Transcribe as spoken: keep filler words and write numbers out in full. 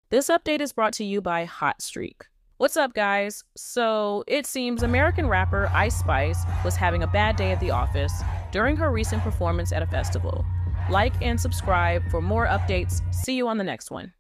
This update is brought to you by Hot Streak. What's up, guys? So, it seems American rapper Ice Spice was having a bad day at the office during her recent performance at a festival. Like and subscribe for more updates. See you on the next one.